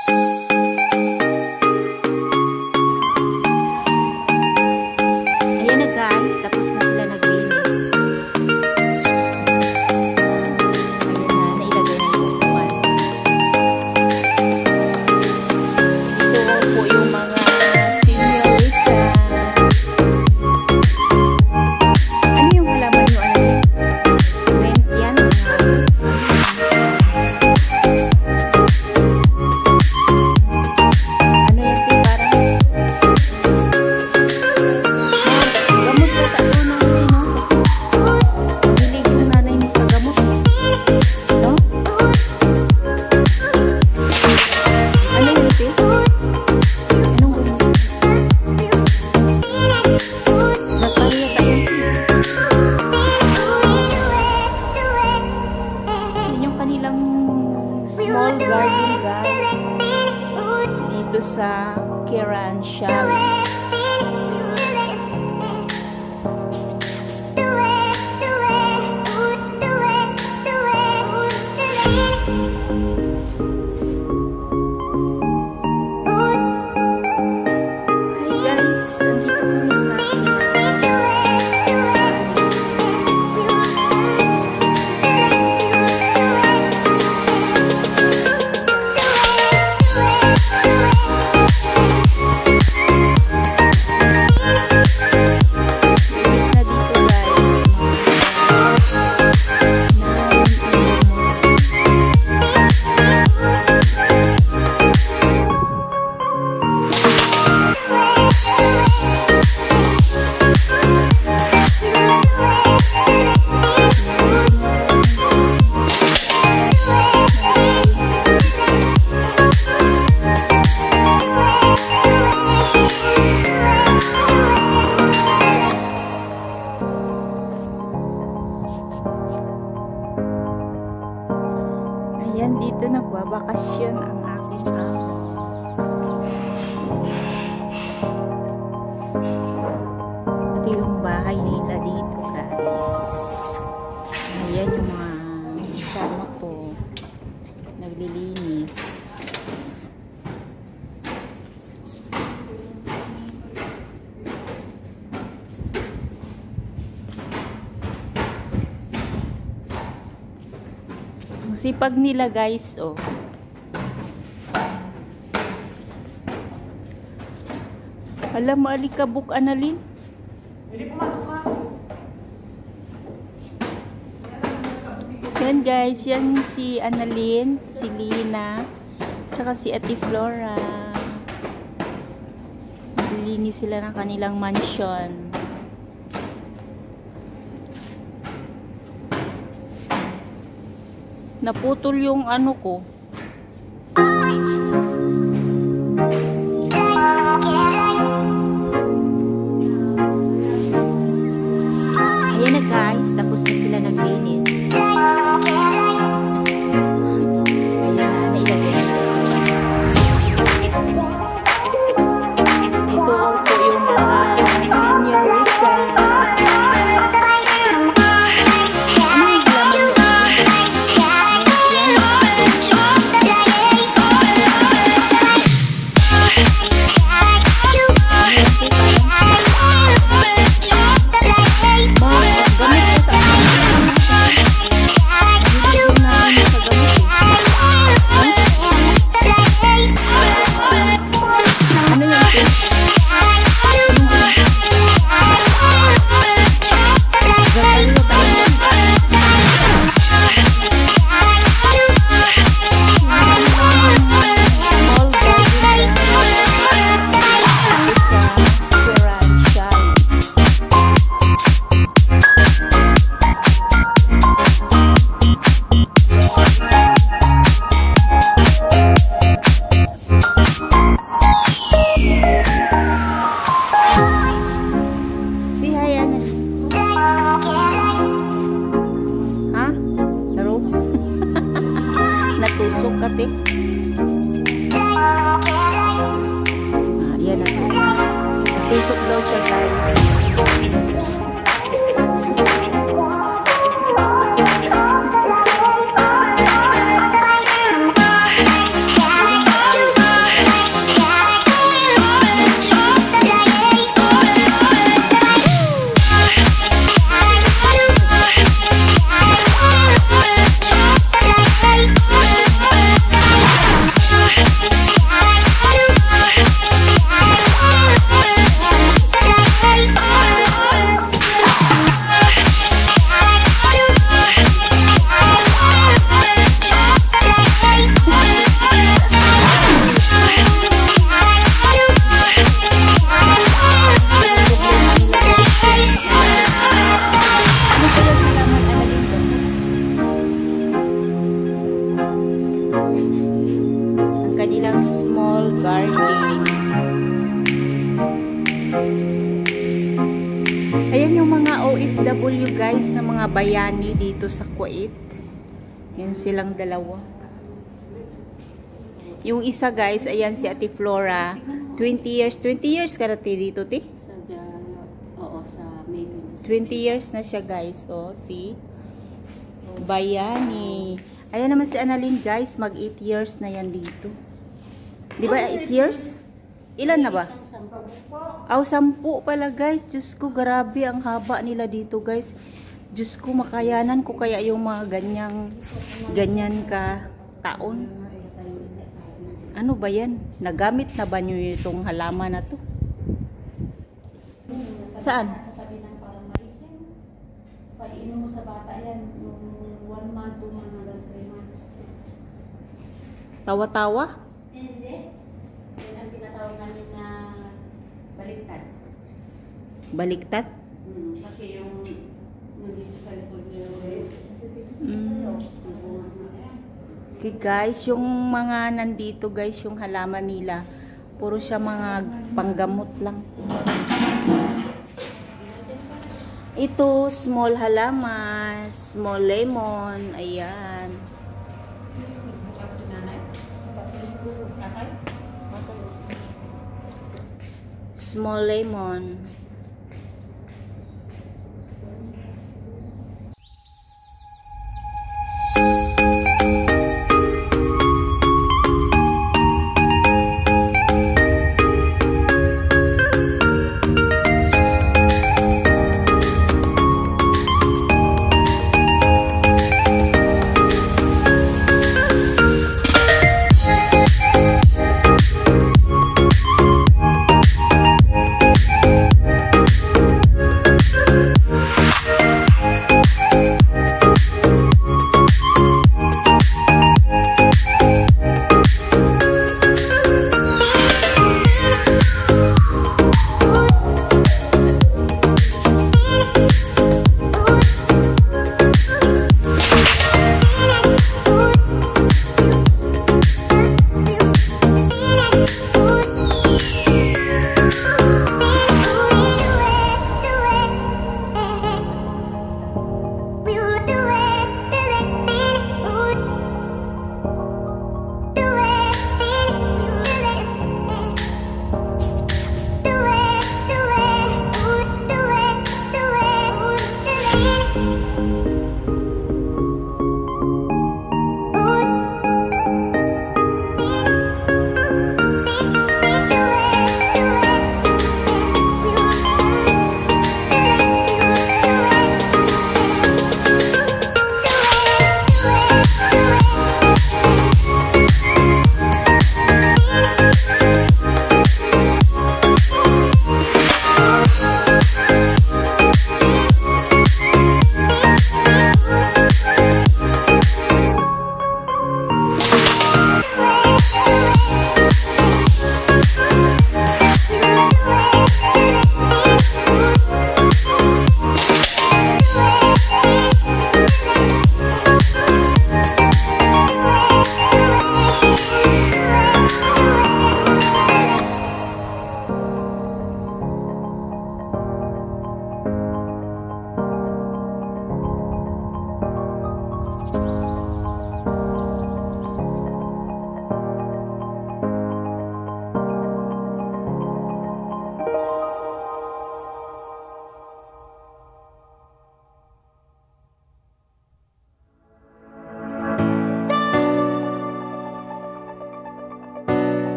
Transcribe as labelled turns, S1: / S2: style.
S1: small garden guys dito sa Khiran, Shalley. Ayan, dito nagbabakasyon ang aking amo. Ito yung bahay nila dito, guys. Ayan yung mga kasama ko. Naglilinis. Ang sipag nila, guys, oh. Alam mo, alikabok, Annalyn?
S2: Hindi pumasok ka.
S1: Yan, guys. Yan si Annalyn, si Lina, tsaka si Ate Flora. Naglilinis sila ng kanilang mansion. Naputol yung ano ko. Ayan na, guys. Tapos na sila naglinis. Ito po yung mga senyorita. Natusok kati. Yan na. Natusok daw siya, guys. garden. Ayan yung mga OFW guys na mga bayani dito sa Kuwait. Yan silang dalawa. Yung isa guys, ayan si Ate Flora. 20 years. 20 years ka na dito, ti?
S3: Oo, sa May
S1: 20 years na siya guys. O, see? Bayani. Ayan naman si Annalyn guys. Mag 8 years na yan dito. Di ba 8 years? Ilan na ba? 10 pala guys. Diyos ko, grabe ang haba nila dito guys. Diyos ko, makayanan ko kaya yung mga ganyan ka taon. Ano ba yan? Nagamit na ba nyo itong halaman na to? Saan?
S3: Sa tabi ng parang mais yan. Painom mo sa bata yan. Yung 1 month, 2 months, hanggang 3 months.
S1: Tawa-tawa?
S3: Hindi. Yan ang tinatawag namin na baliktad.
S1: Baliktad?
S3: Kasi yung nandito sa likod niya.
S1: Okay guys, yung mga nandito guys, yung halaman nila, puro siya mga panggamot lang. Ito, small halaman, small lemon, ayan. Small lemon.